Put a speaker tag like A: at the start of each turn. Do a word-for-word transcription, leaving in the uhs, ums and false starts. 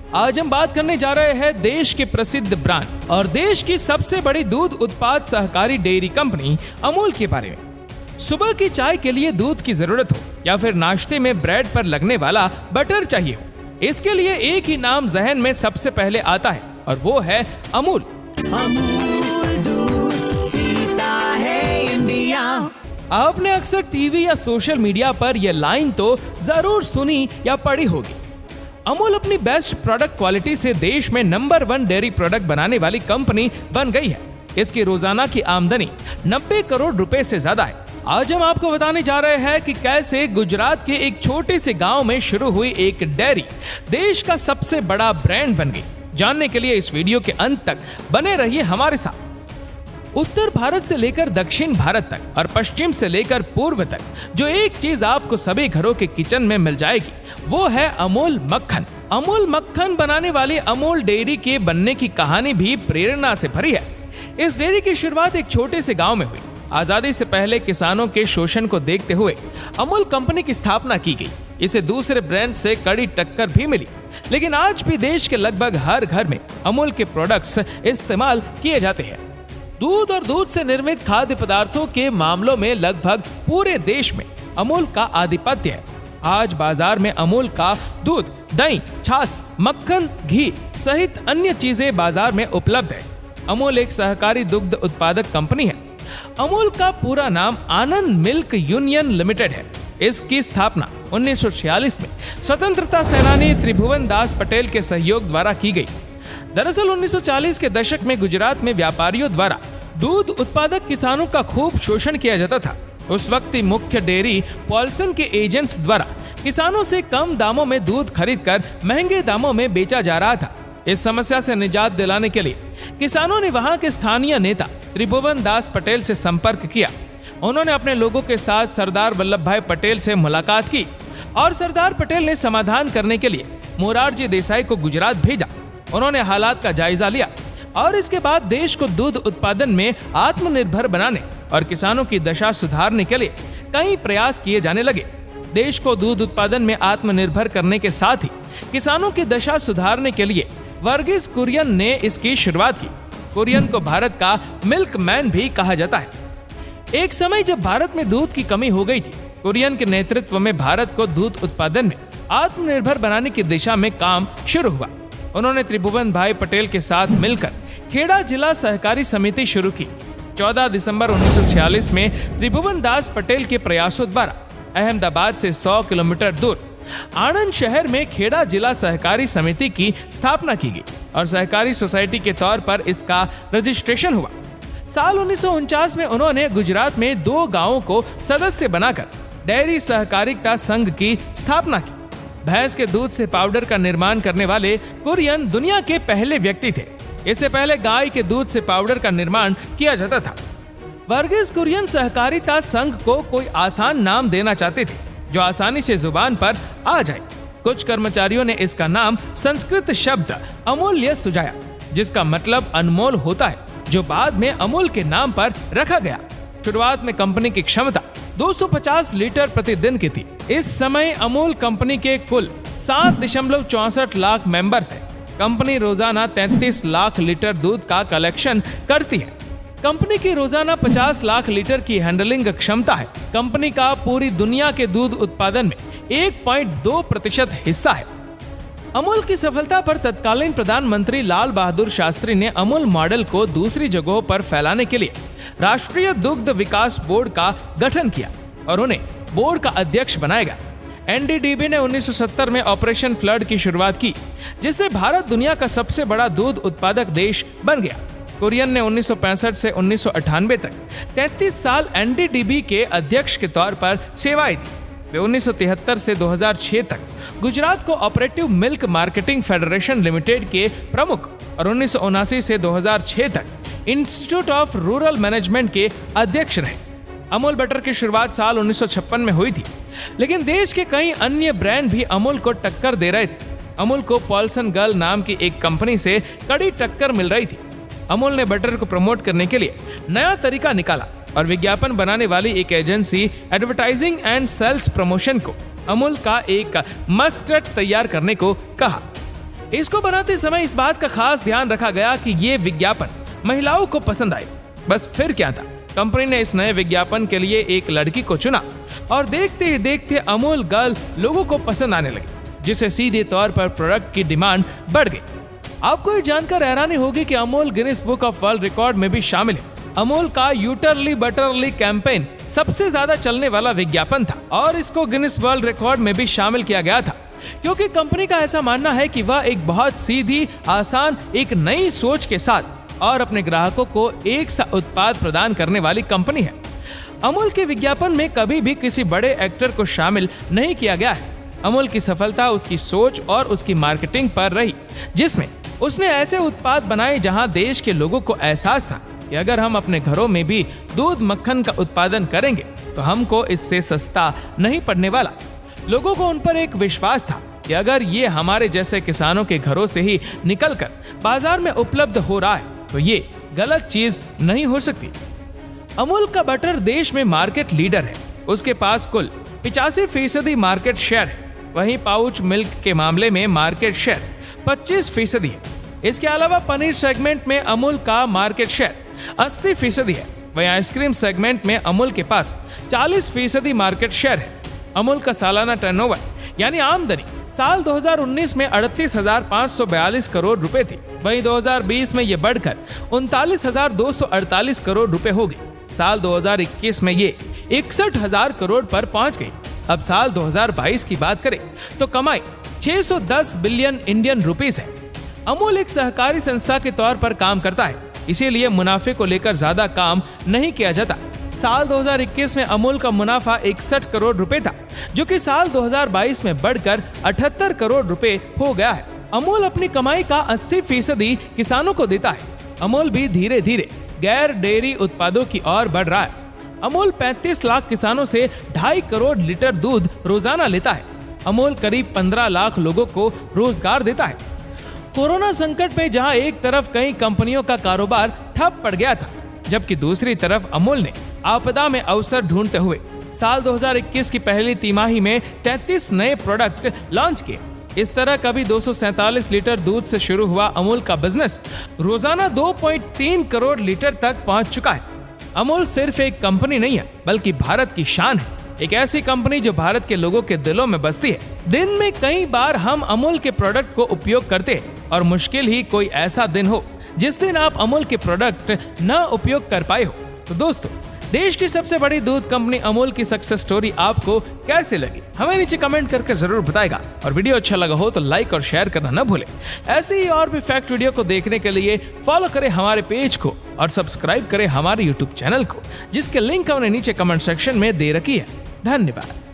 A: आज हम बात करने जा रहे हैं देश के प्रसिद्ध ब्रांड और देश की सबसे बड़ी दूध उत्पाद सहकारी डेयरी कंपनी अमूल के बारे में। सुबह की चाय के लिए दूध की जरूरत हो या फिर नाश्ते में ब्रेड पर लगने वाला बटर चाहिए हो, इसके लिए एक ही नाम जहन में सबसे पहले आता है और वो है अमूल।
B: अमूल दूध पीता है इंडिया।
A: आपने अक्सर टीवी या सोशल मीडिया पर यह लाइन तो जरूर सुनी या पढ़ी होगी। अमूल अपनी बेस्ट प्रोडक्ट क्वालिटी से देश में नंबर वन डेयरी प्रोडक्ट बनाने वाली कंपनी बन गई है। इसकी रोजाना की आमदनी नब्बे करोड़ रुपए से ज्यादा है। आज हम आपको बताने जा रहे हैं कि कैसे गुजरात के एक छोटे से गांव में शुरू हुई एक डेयरी देश का सबसे बड़ा ब्रांड बन गई। जानने के लिए इस वीडियो के अंत तक बने रहिए हमारे साथ। उत्तर भारत से लेकर दक्षिण भारत तक और पश्चिम से लेकर पूर्व तक जो एक चीज आपको सभी घरों के किचन में मिल जाएगी वो है अमूल मक्खन। अमूल मक्खन बनाने वाली अमूल डेयरी के बनने की कहानी भी प्रेरणा से भरी है। इस डेयरी की शुरुआत एक छोटे से गांव में हुई। आजादी से पहले किसानों के शोषण को देखते हुए अमूल कंपनी की स्थापना की गई। इसे दूसरे ब्रांड से कड़ी टक्कर भी मिली, लेकिन आज भी देश के लगभग हर घर में अमूल के प्रोडक्ट्स इस्तेमाल किए जाते हैं। दूध और दूध से निर्मित खाद्य पदार्थों के मामलों में लगभग पूरे देश में अमूल का आधिपत्य है। आज बाजार में अमूल का दूध, दही, छाछ, मक्खन, घी सहित अन्य चीजें बाजार में उपलब्ध है। अमूल एक सहकारी दुग्ध उत्पादक कंपनी है। अमूल का पूरा नाम आनंद मिल्क यूनियन लिमिटेड है। इसकी स्थापना उन्नीस सौ छियालीस में स्वतंत्रता सेनानी त्रिभुवन दास पटेल के सहयोग द्वारा की गई। दरअसल उन्नीस सौ चालीस के दशक में गुजरात में व्यापारियों द्वारा दूध उत्पादक किसानों का खूब शोषण किया जाता था। उस वक्त मुख्य डेयरी पॉल्सन के एजेंट्स द्वारा किसानों से कम दामों में दूध खरीदकर महंगे दामों में बेचा जा रहा था। इस समस्या से निजात दिलाने के लिए किसानों ने वहां के स्थानीय नेता त्रिभुवन दास पटेल से संपर्क किया। उन्होंने अपने लोगों के साथ सरदार वल्लभ भाई पटेल से मुलाकात की और सरदार पटेल ने समाधान करने के लिए मोरारजी देसाई को गुजरात भेजा। उन्होंने हालात का जायजा लिया और इसके बाद देश को दूध उत्पादन में आत्मनिर्भर बनाने और किसानों की दशा सुधारने के लिए कई प्रयास किए जाने लगे। देश को दूध उत्पादन में आत्मनिर्भर करने के साथ ही किसानों की दशा सुधारने के लिए वर्गीस कुरियन ने इसकी शुरुआत की। कुरियन को भारत का मिल्क मैन भी कहा जाता है। एक समय जब भारत में दूध की कमी हो गई थी, कुरियन के नेतृत्व में भारत को दूध उत्पादन में आत्मनिर्भर बनाने की दिशा में काम शुरू हुआ। उन्होंने त्रिभुवन भाई पटेल के साथ मिलकर खेड़ा जिला सहकारी समिति शुरू की। चौदह दिसंबर उन्नीस सौ छियालीस में त्रिभुवन दास पटेल के प्रयासों द्वारा अहमदाबाद से सौ किलोमीटर दूर आणंद शहर में खेड़ा जिला सहकारी समिति की स्थापना की गई और सहकारी सोसाइटी के तौर पर इसका रजिस्ट्रेशन हुआ। साल उन्नीस सौ उनचास में उन्होंने गुजरात में दो गांवों को सदस्य बनाकर डेयरी सहकारिता संघ की स्थापना की। भैंस के दूध से पाउडर का निर्माण करने वाले कुरियन दुनिया के पहले व्यक्ति थे। इससे पहले गाय के दूध से पाउडर का निर्माण किया जाता था। वर्गीस कुरियन सहकारिता संघ को कोई आसान नाम देना चाहते थे जो आसानी से जुबान पर आ जाए। कुछ कर्मचारियों ने इसका नाम संस्कृत शब्द अमूल्य सुझाया, जिसका मतलब अनमोल होता है, जो बाद में अमूल के नाम पर रखा गया। शुरुआत में कंपनी की क्षमता दो सौ पचास लीटर प्रतिदिन की थी। इस समय अमूल कंपनी के कुल सात दशमलव चौसठ लाख मेंबर्स हैं। कंपनी रोजाना तैंतीस लाख लीटर दूध का कलेक्शन करती है। कंपनी की रोजाना पचास लाख लीटर की हैंडलिंग क्षमता है। कंपनी का पूरी दुनिया के दूध उत्पादन में एक पॉइंट दो प्रतिशत हिस्सा है। अमूल की सफलता पर तत्कालीन प्रधानमंत्री लाल बहादुर शास्त्री ने अमूल मॉडल को दूसरी जगहों पर फैलाने के लिए राष्ट्रीय दुग्ध विकास बोर्ड का गठन किया और उन्हें बोर्ड का अध्यक्ष बनाया गया। एन डी डी बी ने उन्नीस सौ सत्तर में ऑपरेशन फ्लड की शुरुआत की, जिससे भारत दुनिया का सबसे बड़ा दूध उत्पादक देश बन गया। कुरियन ने उन्नीस सौ पैंसठ से उन्नीस सौ अट्ठानवे तक तैंतीस साल एन डी डी बी के अध्यक्ष के तौर पर सेवाएं दी। वे उन्नीस सौ तिहत्तर से दो हज़ार छह तक Gujarat cooperative milk marketing federation limited के प्रमुख और उन्नीस सौ उनासी से दो हज़ार छह तक इंस्टीट्यूट ऑफ रूरल मैनेजमेंट के अध्यक्ष रहे। अमूल बटर की शुरुआत साल उन्नीस सौ छप्पन में हुई थी, लेकिन देश के कई अन्य ब्रांड भी अमूल को टक्कर दे रहे थे। अमूल को पॉल्सन गर्ल नाम की एक कंपनी से कड़ी टक्कर मिल रही थी। अमूल ने बटर को प्रमोट करने के लिए नया तरीका निकाला और विज्ञापन बनाने वाली एक agency advertising and sales promotion को अमूल का एक मस्टर्ड तैयार करने को कहा। इसको बनाते समय इस बात का खास ध्यान रखा गया कि ये विज्ञापन महिलाओं को पसंद आए। बस फिर क्या था, कंपनी ने इस नए विज्ञापन के लिए एक लड़की को चुना और देखते ही देखते अमूल गर्ल लोगों को पसंद आने लगी, जिससे सीधे तौर पर प्रोडक्ट की डिमांड बढ़ गई। आपको ये जानकर हैरानी होगी कि Amul Guinness book of world record में भी शामिल है। अमूल का यूटरली बटरली कैंपेन सबसे ज्यादा चलने वाला विज्ञापन था और इसको गिनीज वर्ल्ड रिकॉर्ड में भी शामिल किया गया था, क्योंकि कंपनी का ऐसा मानना है कि वह एक बहुत सीधी, आसान, एक नई सोच के साथ और अपने ग्राहकों को एक सा उत्पाद प्रदान करने वाली कंपनी है। अमूल के विज्ञापन में कभी भी किसी बड़े एक्टर को शामिल नहीं किया गया है। अमूल की सफलता उसकी सोच और उसकी मार्केटिंग पर रही, जिसमें उसने ऐसे उत्पाद बनाए जहां देश के लोगों को एहसास था कि अगर हम अपने घरों में भी दूध मक्खन का उत्पादन करेंगे तो हमको इससे सस्ता नहीं पड़ने वाला। लोगों को उन पर एक विश्वास था कि अगर ये हमारे जैसे किसानों के घरों से ही निकलकर बाजार में उपलब्ध हो रहा है तो ये गलत चीज नहीं हो सकती। अमूल का बटर देश में मार्केट लीडर है। उसके पास कुल पिचासी फीसदी मार्केट शेयर है। वहीं पाउच मिल्क के मामले में मार्केट शेयर पच्चीस फीसदी है। इसके अलावा पनीर सेगमेंट में अमूल का मार्केट शेयर अस्सी फीसदी है। वहीं आइसक्रीम सेगमेंट में अमूल के पास चालीस फीसदी मार्केट शेयर है। अमूल का सालाना टर्नओवर यानी आमदनी साल दो हज़ार उन्नीस में अड़तीस हजार पाँच सौ बयालीस करोड़ रुपए थी। वहीं दो हज़ार बीस में ये बढ़कर उनतालीस हजार दो सौ अड़तालीस करोड़ रुपए हो गई। साल दो हज़ार इक्कीस में ये इकसठ हजार करोड़ पर पहुंच गई। अब साल दो हज़ार बाईस की बात करें तो कमाई छह सौ दस बिलियन इंडियन रुपीस है। अमूल एक सहकारी संस्था के तौर पर काम करता है, इसीलिए मुनाफे को लेकर ज्यादा काम नहीं किया जाता। साल दो हज़ार इक्कीस में अमूल का मुनाफा इकसठ करोड़ रुपए था, जो कि साल दो हज़ार बाईस में बढ़कर अठहत्तर करोड़ रुपए हो गया है। अमूल अपनी कमाई का अस्सी फीसदी किसानों को देता है। अमूल भी धीरे धीरे गैर डेयरी उत्पादों की ओर बढ़ रहा है। अमूल पैंतीस लाख किसानों से ढाई करोड़ लीटर दूध रोजाना लेता है। अमूल करीब पंद्रह लाख लोगों को रोजगार देता है। कोरोना संकट में जहां एक तरफ कई कंपनियों का कारोबार ठप पड़ गया था, जबकि दूसरी तरफ अमूल ने आपदा में अवसर ढूंढते हुए साल दो हज़ार इक्कीस की पहली तिमाही में तैंतीस नए प्रोडक्ट लॉन्च किए। इस तरह कभी दो सौ सैंतालीस लीटर दूध से शुरू हुआ अमूल का बिजनेस रोजाना दो पॉइंट तीन करोड़ लीटर तक पहुंच चुका है। अमूल सिर्फ एक कंपनी नहीं है, बल्कि भारत की शान है। एक ऐसी कंपनी जो भारत के लोगों के दिलों में बसती है। दिन में कई बार हम अमूल के प्रोडक्ट को उपयोग करते हैं और मुश्किल ही कोई ऐसा दिन हो जिस दिन आप अमूल के प्रोडक्ट न उपयोग कर पाए हो। तो दोस्तों, देश की सबसे बड़ी दूध कंपनी अमूल की सक्सेस स्टोरी आपको कैसे लगी हमें नीचे कमेंट करके जरूर बताएगा। और वीडियो अच्छा लगा हो तो लाइक और शेयर करना न भूलें। ऐसे ही और भी फैक्ट वीडियो को देखने के लिए फॉलो करें हमारे पेज को और सब्सक्राइब करें हमारे यूट्यूब चैनल को, जिसके लिंक हमने नीचे कमेंट सेक्शन में दे रखी है। धन्यवाद।